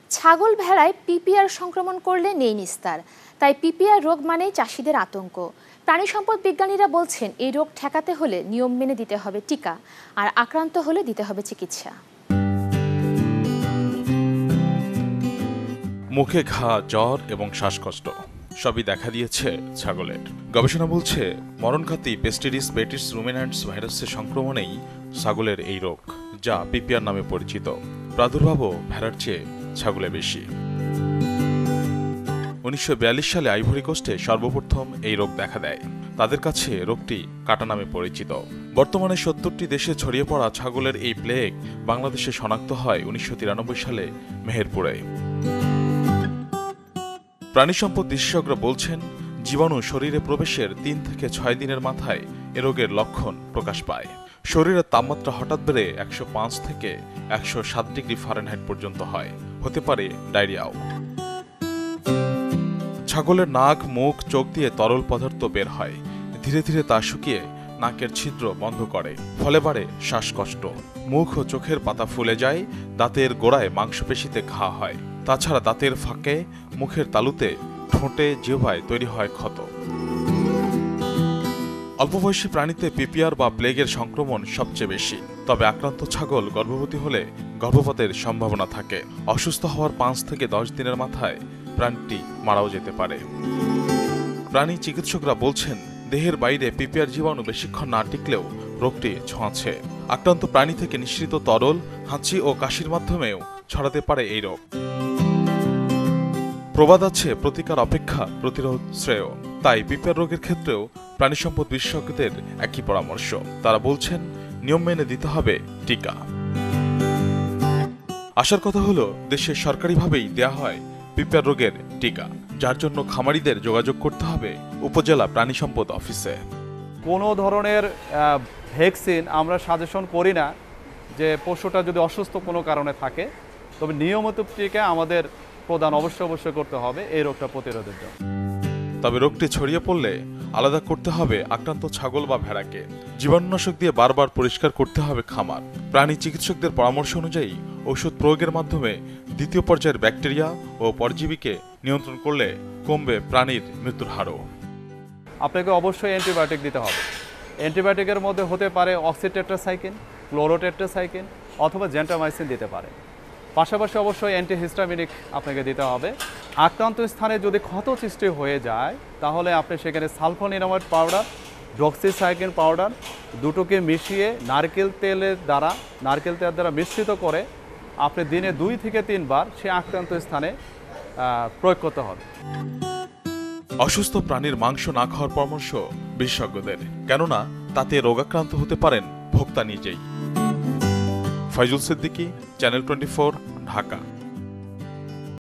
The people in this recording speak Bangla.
ছাগল ভেড়ায় পিপিআর সংক্রমণ করলে নেই নিস্তার, তাই পিপিআর রোগ মানেই চাষিদের আতঙ্ক। প্রাণী সম্পদ বিজ্ঞানীরা বলছেন এই রোগ ঠেকাতে হলে নিয়ম মেনে দিতে হবে টিকা, আর আক্রান্ত হলে দিতে হবে চিকিৎসা। মুখে ঘা, জ্বর এবং শ্বাসকষ্ট সবই দেখা দিয়েছে ছাগলের। গবেষণা বলছে মরণঘাতী পেস্টিডিস পেটিস রুমিন্যান্টস ভাইরাসের সংক্রমণেই ছাগলের এই রোগ, যা পিপিআর নামে পরিচিত। প্রাদুর্ভাবও ভেড়ার চেয়ে ছাগলে বেশি। 1942 সালে আইভরি কোস্টে সর্বপ্রথম এই রোগ দেখা দেয়। তাদের কাছে রোগটি কাটা নামে পরিচিত। বর্তমানে 70টি দেশে ছড়িয়ে পড়া ছাগলের এই প্লেগ বাংলাদেশে শনাক্ত হয় 1993 সালে মেহেরপুরে। প্রাণী সম্পদ বিশেষজ্ঞরা বলছেন, জীবাণু শরীরে প্রবেশের 3 থেকে 6 দিনের মাথায় এ রোগের লক্ষণ প্রকাশ পায়। শরীরের তাপমাত্রা হঠাৎ বেড়ে 105 থেকে 107 ডিগ্রি ফারেনহাইট পর্যন্ত হয়। হতে পারে ডায়রিয়াও। ছাগলের নাক, মুখ, চোখ দিয়ে তরল পদার্থ বের হয়। ধীরে ধীরে তা শুকিয়ে নাকের ছিদ্র বন্ধ করে, ফলে বাড়ে শ্বাসকষ্ট। মুখ ও চোখের পাতা ফুলে যায়, দাঁতের গোড়ায় মাংসপেশিতে ঘা হয়। তাছাড়া দাঁতের ফাঁকে, মুখের তালুতে, ঠোঁটে, জিহ্বায় তৈরি হয় ক্ষত। অল্প বয়সী প্রাণীতে পিপিআর বা প্লেগের সংক্রমণ সবচেয়ে বেশি। তবে আক্রান্ত ছাগল গর্ভবতী হলে গর্ভপাতের সম্ভাবনা থাকে। অসুস্থ হওয়ার 5 থেকে 10 দিনের মাথায় প্রাণীটি মারাও যেতে পারে। প্রাণী চিকিৎসকরা বলছেন, দেহের বাইরে পিপিআর জীবাণু বেশিক্ষণ না টিকলেও রোগটি ছোঁয়াছে। আক্রান্ত প্রাণী থেকে নিঃসৃত তরল, হাঁচি ও কাশির মাধ্যমেও ছড়াতে পারে এই রোগ। প্রবাদ আছে, প্রতিকার অপেক্ষা প্রতিরোধ শ্রেয়। তাই পিপিআর রোগের ক্ষেত্রেও প্রাণী সম্পদ বিশেষজ্ঞদের একই পরামর্শ। তারা বলছেন, নিয়ম মেনে দিতে হবে টিকা। আসার কথা হলো, দেশে সরকারিভাবেই দেয়া হয় পিপিআর রোগের টিকা, যার জন্য খামারিদের যোগাযোগ করতে হবে উপজেলা প্রাণী সম্পদ অফিসে। কোনো ধরনের ভ্যাকসিন আমরা সাজেশন করি না, যে পশুটা যদি অসুস্থ কোনো কারণে থাকে। তবে নিয়মিত টিকা আমাদের প্রদান অবশ্যই করতে হবে এই রোগটা প্রতিরোধের জন্য। তবে রোগটি ছড়িয়ে পড়লে আলাদা করতে হবে আক্রান্ত ছাগল বা ভেড়াকে। জীবাণুনাশক দিয়ে বারবার পরিষ্কার করতে হবে খামার। প্রাণী চিকিৎসকদের পরামর্শ অনুযায়ী ঔষধ প্রয়োগের মাধ্যমে দ্বিতীয় পর্যায়ের ব্যাকটেরিয়া ও পরজীবীকে নিয়ন্ত্রণ করলে কমবে প্রাণীর মৃত্যুর হারও। আপনাকে অবশ্যই অ্যান্টিবায়োটিক দিতে হবে। অ্যান্টিবায়োটিকের মধ্যে হতে পারে অক্সিটেট্রাসাইক্লিন, ক্লোরোটেট্রাসাইক্লিন অথবা জেন্টামাইসিন দিতে পারে। পাশাপাশি অবশ্যই অ্যান্টিহিস্টামিনিক আপনাকে দিতে হবে। আক্রান্ত স্থানে যদি ক্ষত সৃষ্টি হয়ে যায়, তাহলে আপনি সেখানে সালফোনিরামাইড পাউডার, ডক্সিসাইক্লিন পাউডার দুটোকে মিশিয়ে নারকেল তেল দ্বারা মিশ্রিত করে আপনি দিনে 2 থেকে 3 বার সে আক্রান্ত স্থানে প্রয়োগ করতে হবে। অসুস্থ প্রাণীর মাংস না খাওয়ার পরামর্শ বিশেষজ্ঞদের, কেননা তাতে রোগাক্রান্ত হতে পারেন ভোক্তা নিজেই। ফয়জুল সিদ্দিকী, চ্যানেল 24, ঢাকা।